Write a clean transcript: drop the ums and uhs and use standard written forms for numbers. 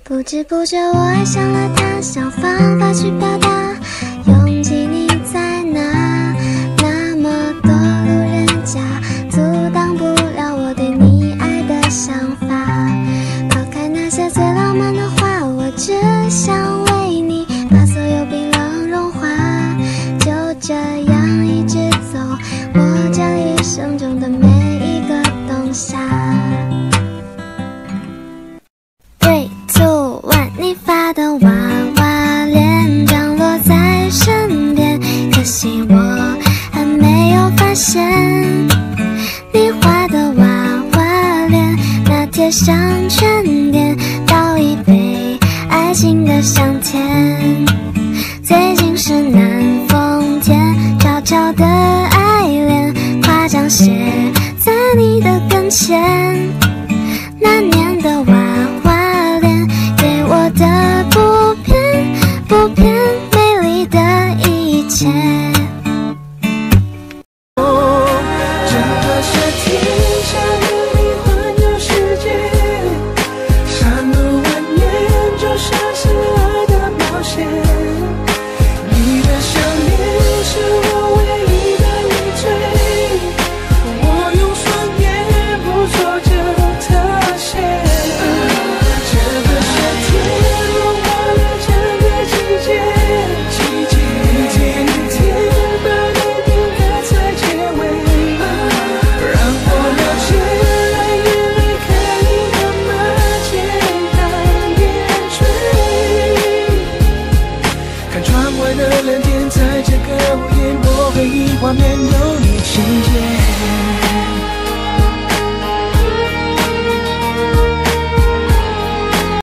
不知不觉我爱上了他，想方法去表达，拥挤你在哪？那么多路人甲，阻挡不了我对你爱的想法。抛开那些最浪漫的话，我只想为你把所有冰冷融化。就这样一直走，我将一生中的每一个冬夏。3、2、1，你发的娃娃脸降落在身边，可惜我还没有发现，你画的娃娃脸，那贴上全点，倒一杯爱情的香